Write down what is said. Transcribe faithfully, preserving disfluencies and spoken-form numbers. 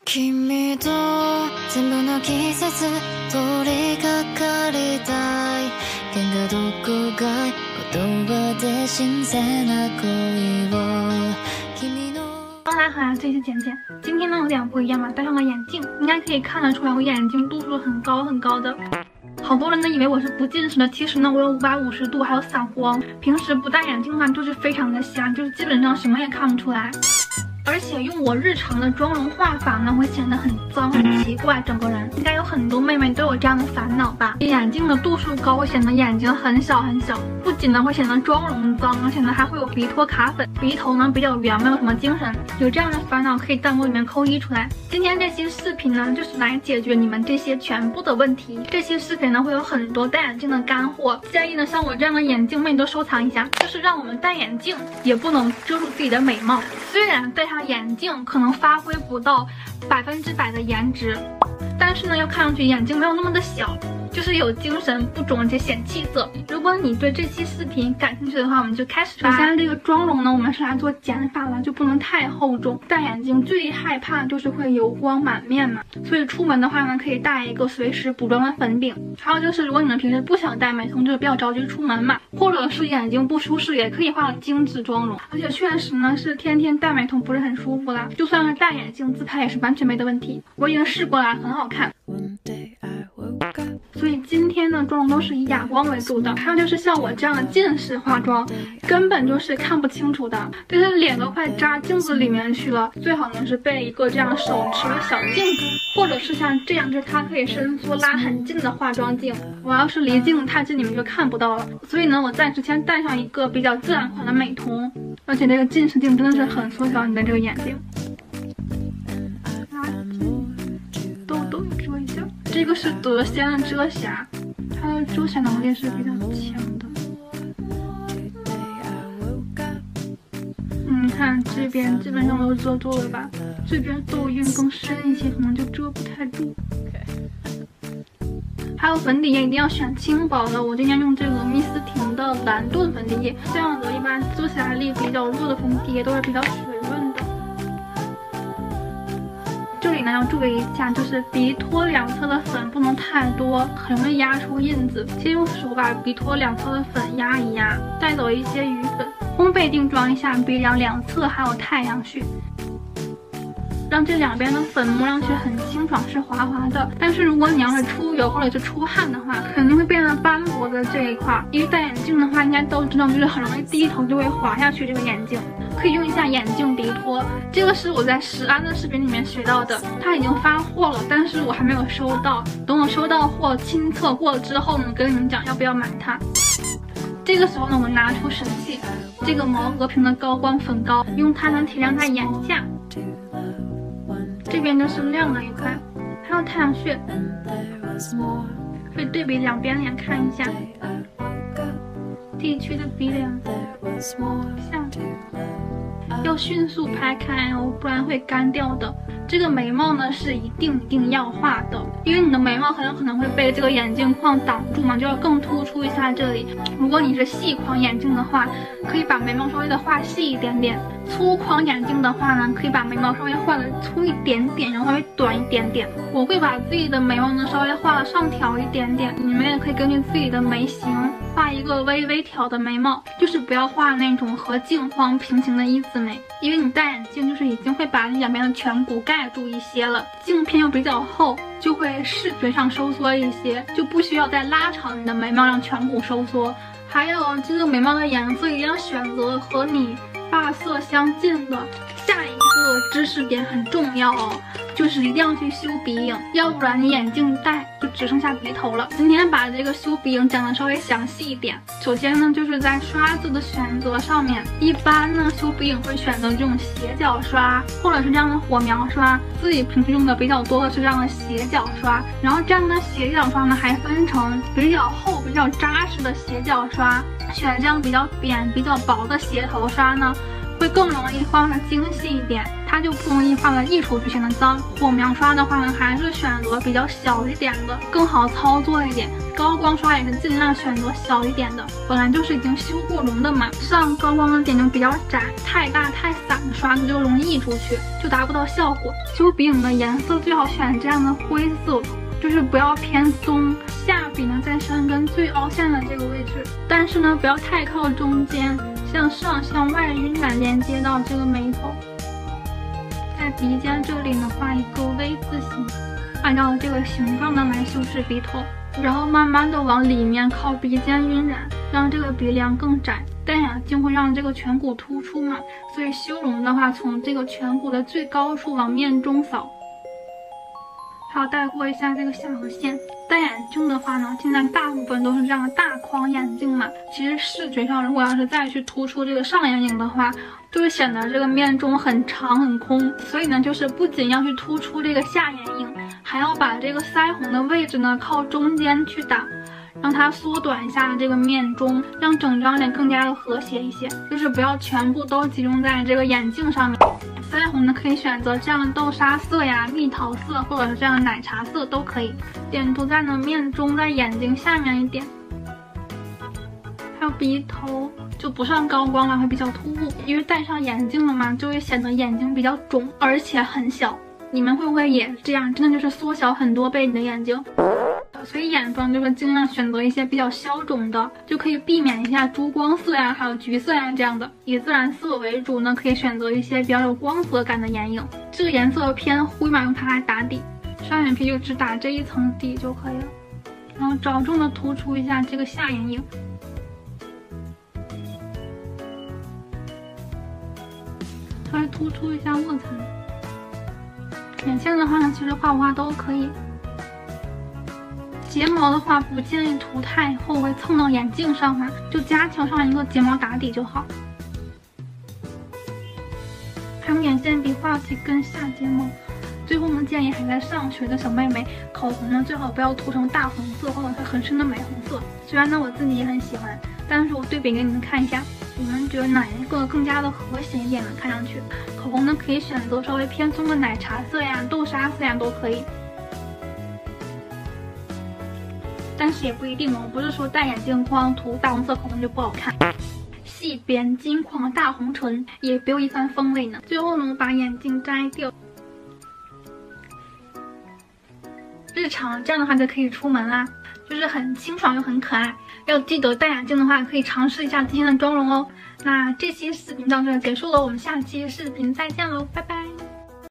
君と全部の季節通りかかりたい喧嘩どこが言葉で新鮮な恋を君の。 大家好呀，这里是简简。今天呢有点不一样嘛，戴上了眼镜，应该可以看得出来我眼睛度数很高很高的。好多人呢以为我是不近视的，其实呢我有五百五十度，还有散光。平时不戴眼镜的话就是非常的瞎，就是基本上什么也看不出来。而且用我日常的妆容画法呢，会显得很脏很奇怪，整个人应该有很多妹妹都有这样的烦恼吧？眼镜的度数高会显得眼睛很小很小，不仅呢会显得妆容脏，而且呢还会有鼻托卡粉，鼻头呢比较圆，没有什么精神。有这样的烦恼可以弹幕里面扣一出来。今天这期视频呢，就是来解决你们这些全部的问题。这期视频呢会有很多戴眼镜的干货，建议呢像我这样的眼镜妹都收藏一下。就是让我们戴眼镜也不能遮住自己的美貌，虽然戴上眼镜可能发挥不到百分之百的颜值，但是呢要看上去眼睛没有那么的小，就是有精神不肿且显气色。如果你对这期视频感兴趣的话，我们就开始吧。首先这个妆容呢我们是来做减法了，就不能太厚重。戴眼镜最害怕就是会油光满面嘛，所以出门的话呢可以带一个随时补妆的粉饼。还有就是如果你们平时不想戴美瞳，就是比较着急出门嘛，或者是眼睛不舒适，也可以画精致妆容。而且确实呢是天天戴美瞳不是很舒服啦，就算是戴眼镜自拍也是完全没的问题。我已经试过了，很好看。所以今天的妆容都是以哑光为主的。还有就是像我这样的近视化妆根本就是看不清楚的，就是脸都快扎镜子里面去了。最好呢是备一个这样手持的小镜子，或者是像这样就是它可以伸缩拉很近的化妆镜。我要是离镜太近你们就看不到了，所以呢我暂时先戴上一个比较自然款的美瞳。而且这个近视镜真的是很缩小你的这个眼睛。这个是德鲜的遮瑕，它的遮瑕能力是比较强的。嗯，你看这边基本上都遮住了吧，这边痘印更深一些，可能就遮不太住。还有粉底液一定要选轻薄的，我今天用这个蜜丝婷的蓝盾粉底液，这样的一般遮瑕力比较弱的粉底液都是比较水润的。这里呢要注意一下，就是鼻托两侧的粉不能太多，很容易压出印子。先用手把鼻托两侧的粉压一压，带走一些余粉，烘焙定妆一下鼻梁两侧还有太阳穴，让这两边的粉摸上去很清爽，是滑滑的。但是如果你要是出油或者是出汗的话，肯定会变得斑驳的这一块。因为戴眼镜的话应该都知道，就是很容易低头就会滑下去这个眼镜。可以用一下眼镜鼻托，这个是我在石安的视频里面学到的，它已经发货了，但是我还没有收到。等我收到货亲测过了之后呢，跟你们讲要不要买它。这个时候呢，我们拿出神器，这个毛和平的高光粉膏，用它能提亮它眼下。这边就是亮了一块，还有太阳穴，可以对比两边脸看一下。地区的鼻梁像要迅速拍开哦，不然会干掉的。这个眉毛呢是一定一定要画的，因为你的眉毛很有可能会被这个眼镜框挡住嘛，就要更突出一下这里。如果你是细框眼镜的话，可以把眉毛稍微的画细一点点；粗框眼镜的话呢，可以把眉毛稍微画的粗一点点，然后稍微短一点点。我会把自己的眉毛呢稍微画的上挑一点点，你们也可以根据自己的眉形画一个微微挑的眉毛，就是不要画那种和镜框平行的一字眉，因为你戴眼镜就是已经会把你两边的颧骨盖住一些了，镜片又比较厚，就会视觉上收缩一些，就不需要再拉长你的眉毛让颧骨收缩。还有这个眉毛的颜色一定要选择和你发色相近的。下一个知识点很重要哦，就是一定要去修鼻影，要不然你眼镜戴就只剩下鼻头了。今天把这个修鼻影讲的稍微详细一点。首先呢，就是在刷子的选择上面，一般呢修鼻影会选择这种斜角刷，或者是这样的火苗刷。自己平时用的比较多的是这样的斜角刷，然后这样的斜角刷呢还分成比较厚、比较扎实的斜角刷，选这样比较扁、比较薄的斜头刷呢，会会更容易画的精细一点，它就不容易画的溢出去显得脏。火苗刷的话呢，还是选择比较小一点的，更好操作一点。高光刷也是尽量选择小一点的，本来就是已经修过容的嘛，上高光的点就比较窄，太大太散的刷子就容易溢出去，就达不到效果。修鼻影的颜色最好选这样的灰色，就是不要偏松，下笔呢在山根最凹陷的这个位置，但是呢不要太靠中间，向上向外晕染连接到这个眉头，在鼻尖这里呢画一个 V 字形，按照这个形状呢来修饰鼻头，然后慢慢的往里面靠鼻尖晕染，让这个鼻梁更窄。戴眼镜会让这个颧骨突出嘛，所以修容的话，从这个颧骨的最高处往面中扫。还要带过一下这个下颌线。戴眼镜的话呢，现在大部分都是这样的大框眼镜嘛，其实视觉上如果要是再去突出这个上眼影的话，就会显得这个面中很长很空。所以呢，就是不仅要去突出这个下眼影，还要把这个腮红的位置呢靠中间去打，让它缩短一下这个面中，让整张脸更加的和谐一些，就是不要全部都集中在这个眼镜上面。腮红呢可以选择这样的豆沙色呀、蜜桃色，或者是这样的奶茶色都可以。点涂在呢面中，在眼睛下面一点。还有鼻头就不上高光了，会比较突兀，因为戴上眼镜了嘛，就会显得眼睛比较肿，而且很小。你们会不会也这样？真的就是缩小很多倍你的眼睛。所以眼妆就是尽量选择一些比较消肿的，就可以避免一下珠光色呀，还有橘色呀这样的。以自然色为主呢，可以选择一些比较有光泽感的眼影。这个颜色偏灰嘛，用它来打底。双眼皮就只打这一层底就可以了，然后着重的突出一下这个下眼影。稍微突出一下卧蚕。眼线的话呢，其实画不画都可以。睫毛的话不建议涂太厚，会蹭到眼镜上嘛，就加强上一个睫毛打底就好。还用眼线笔画几根下睫毛。最后呢，建议还在上学的小妹妹，口红呢最好不要涂成大红色或者是很深的玫红色。虽然呢我自己也很喜欢，但是我对比给你们看一下，你们觉得哪一个更加的和谐一点呢？看上去，口红呢可以选择稍微偏松的奶茶色呀、豆沙色呀都可以。但是也不一定哦，不是说戴眼镜光涂大红色口红就不好看。细边金框的大红唇也别有一番风味呢。最后呢，我把眼镜摘掉。日常这样的话就可以出门啦，就是很清爽又很可爱。要记得戴眼镜的话，可以尝试一下今天的妆容哦。那这期视频到这结束了，我们下期视频再见喽，拜拜。